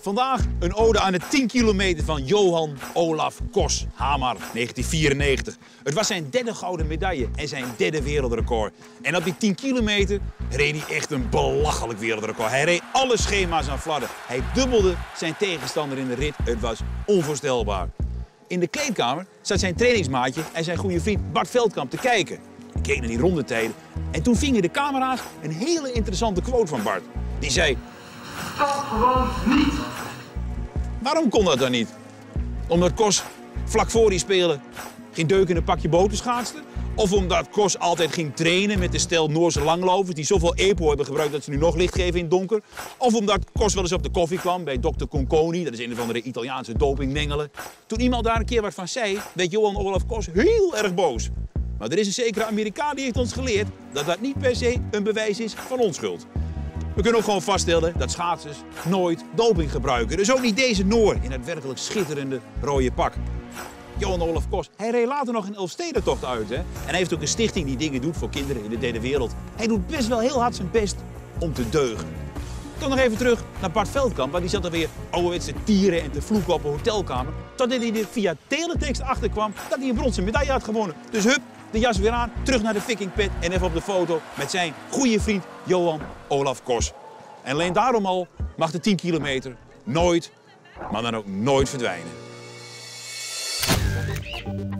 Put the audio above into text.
Vandaag een ode aan de 10 kilometer van Johan Olaf Kos, Hamar, 1994. Het was zijn derde gouden medaille en zijn derde wereldrecord. En op die 10 kilometer reed hij echt een belachelijk wereldrecord. Hij reed alle schema's aan fladder. Hij dubbelde zijn tegenstander in de rit. Het was onvoorstelbaar. In de kleedkamer zat zijn trainingsmaatje en zijn goede vriend Bart Veldkamp te kijken. Hij keek naar die rondetijden en toen vingen de camera's een hele interessante quote van Bart. Die zei: "Stop gewoon niet." Waarom kon dat dan niet? Omdat Kos vlak voor die spelen geen deuk in een pakje boter schaatste? Of omdat Kos altijd ging trainen met de stel Noorse langlovers die zoveel EPO hebben gebruikt dat ze nu nog licht geven in het donker? Of omdat Kos wel eens op de koffie kwam bij dokter Conconi, dat is een of andere Italiaanse dopingmengelen. Toen iemand daar een keer wat van zei, werd Johan Olaf Kos heel erg boos. Maar er is een zekere Amerikaan die heeft ons geleerd dat dat niet per se een bewijs is van onschuld. We kunnen ook gewoon vaststellen dat schaatsers nooit doping gebruiken. Dus ook niet deze Noor in het werkelijk schitterende rode pak. Johan Olaf Kos, hij reed later nog een Elfstedentocht uit. Hè? En hij heeft ook een stichting die dingen doet voor kinderen in de derde wereld. Hij doet best wel heel hard zijn best om te deugen. Dan nog even terug naar Bart Veldkamp, want die zat er weer ouderwetse tieren en te vloeken op een hotelkamer. Totdat hij er via teletext achterkwam dat hij een bronzen medaille had gewonnen. Dus hup, de jas weer aan, terug naar de vikingpet en even op de foto met zijn goede vriend Johan Olaf Kos. En alleen daarom al mag de 10 kilometer nooit, maar dan ook nooit verdwijnen.